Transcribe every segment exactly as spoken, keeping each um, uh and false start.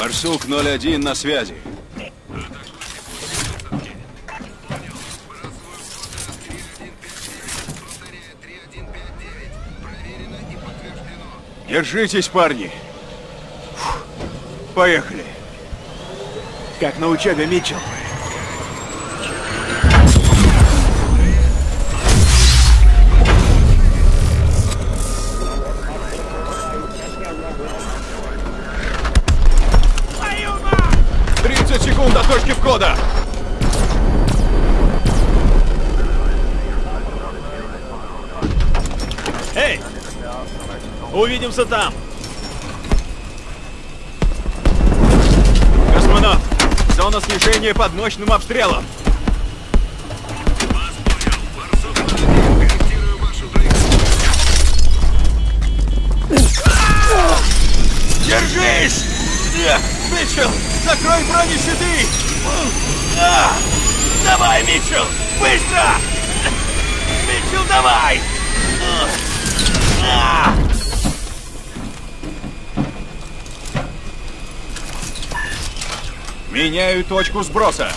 Барсук ноль один на связи. Держитесь, парни. Фух. Поехали. Как на учебе, Митчелл. тридцать секунд до точки входа. Эй! Увидимся там! Космонавт! Зона снижения под мощным обстрелом! Держись! Митчелл, закрой бронещиты! А! Давай, Митчелл! Быстро! Митчелл, давай! А! Меняю точку сброса.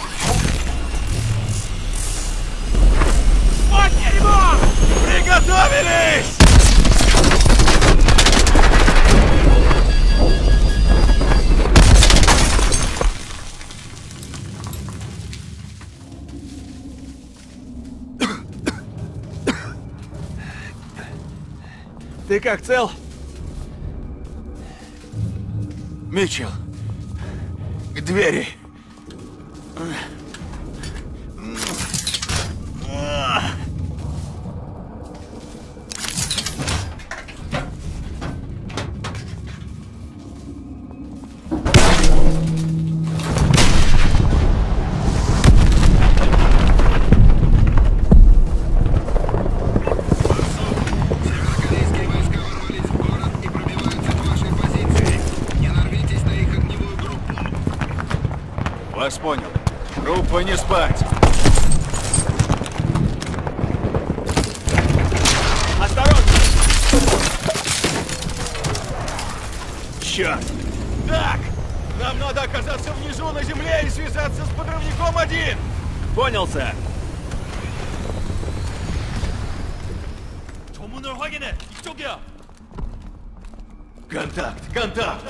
Вот дерьмо! Приготовились! Ты как, цел? Митчелл, к двери. Вас понял. Группа не спать. Осторожно! Черт! Так! Нам надо оказаться внизу на земле и связаться с подрывником один! Понял, сэр. Контакт! Контакт!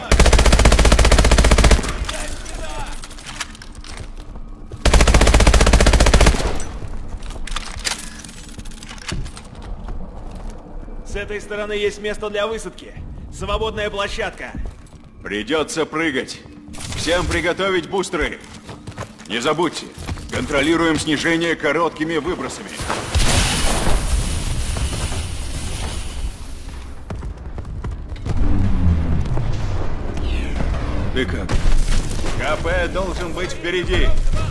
С этой стороны есть место для высадки. Свободная площадка. Придется прыгать. Всем приготовить бустеры. Не забудьте, контролируем снижение короткими выбросами. Ты как? КП должен быть впереди.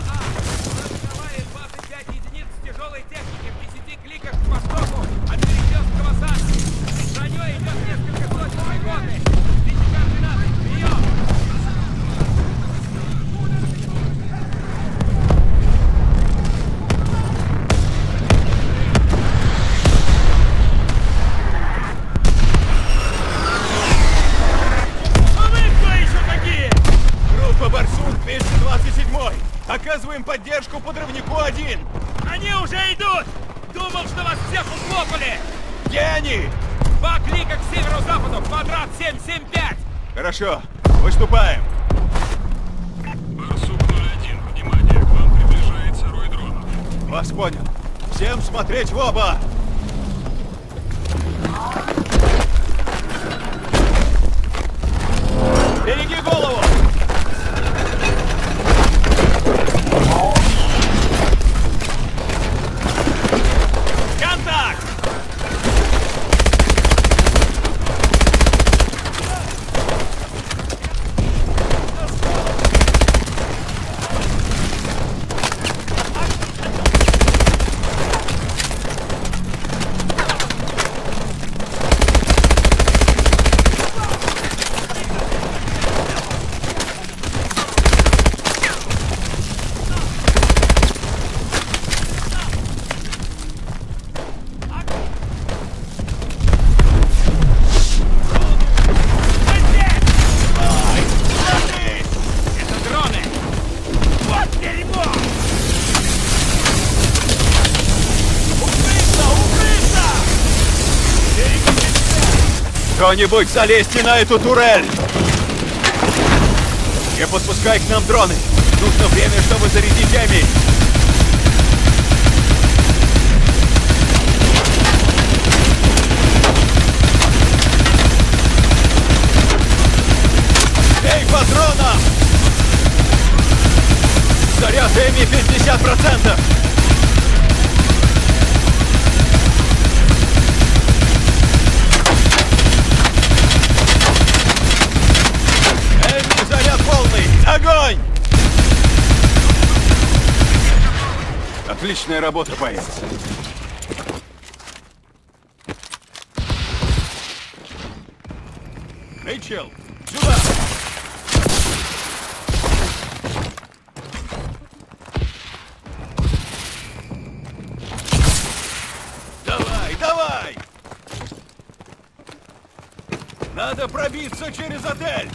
Оказываем поддержку подрывнику один. Они уже идут! Думал, что вас всех ухлопали! Где они? Два клика к северо-западу, квадрат семь семь пять! Хорошо, выступаем. Барсук ноль один, внимание, к вам приближается рой дронов. Вас понял. Всем смотреть в оба! Береги голову! Кто-нибудь залезьте на эту турель! Не подпускай к нам дроны! Нужно время, чтобы зарядить Эми! Эй, патронов! Заряд Эми пятьдесят процентов! Эми, заряд полный! Огонь! Отличная работа, боец. Митчелл, сюда! Давай, давай! Надо пробиться через отель!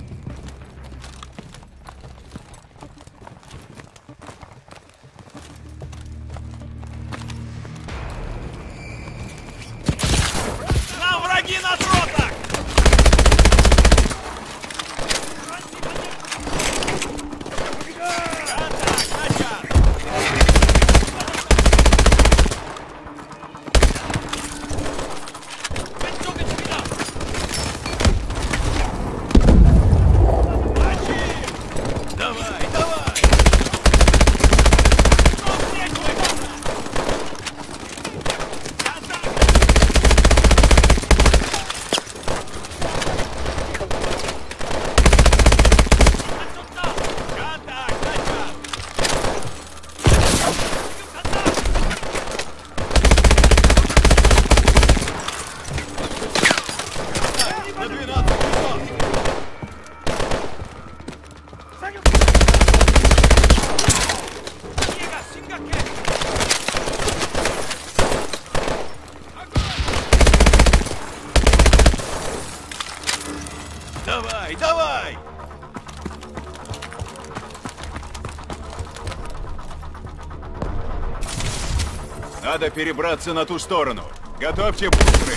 Нам враги на дротах! Давай, давай! На двенадцать часов! Давай, давай! Надо перебраться на ту сторону. Готовьте бустеры.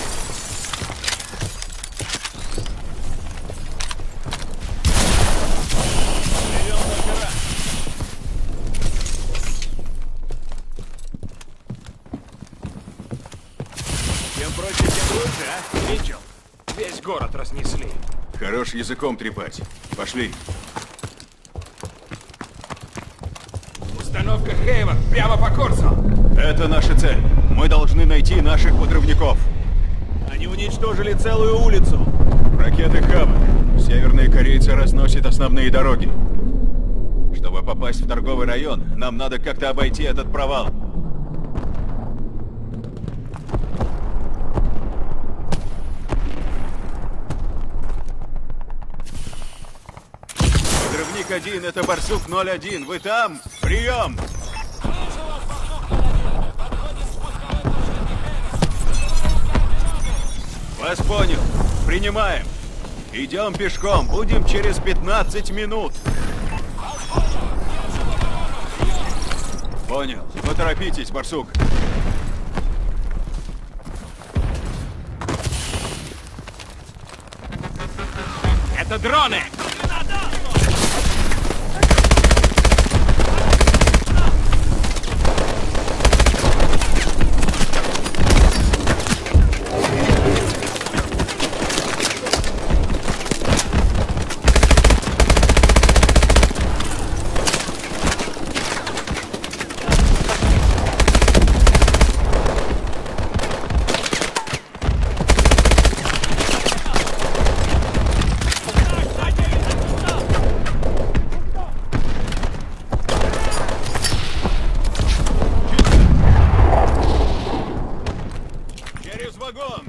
Чем проще, тем лучше, а? Митчелл, весь город разнесли. Хорош языком трепать. Пошли. Установка Хейвен прямо по курсу. Это наша цель. Мы должны найти наших подрывников. Они уничтожили целую улицу. Ракеты Хавок. Северные корейцы разносят основные дороги. Чтобы попасть в торговый район, нам надо как-то обойти этот провал. Подрывник один, это Барсук ноль один. Вы там? Прием! Вас понял. Принимаем. Идем пешком. Будем через пятнадцать минут. Понял. Поторопитесь, Барсук. Это дроны! Через вагон.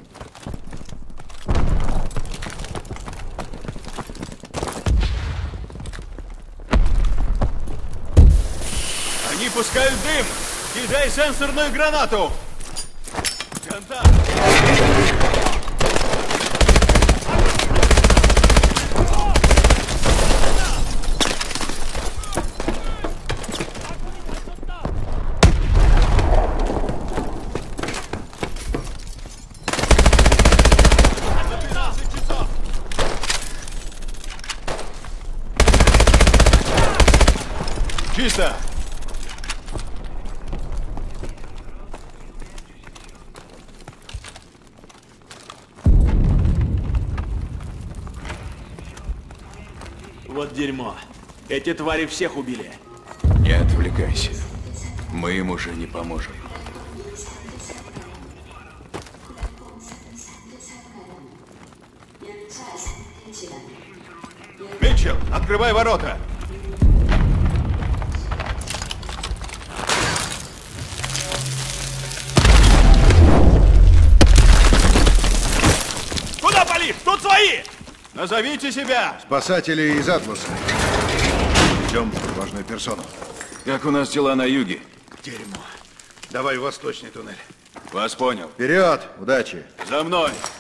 Они пускают дым. Кидай сенсорную гранату. Контакт. Вот дерьмо. Эти твари всех убили. Не отвлекайся. Мы им уже не поможем. Митчелл, открывай ворота! Куда палишь? Тут свои! Назовите себя! Спасатели из Атласа. Ждем важную персону. Как у нас дела на юге? Дерьмо. Давай в восточный туннель. Вас понял. Вперед! Удачи! За мной!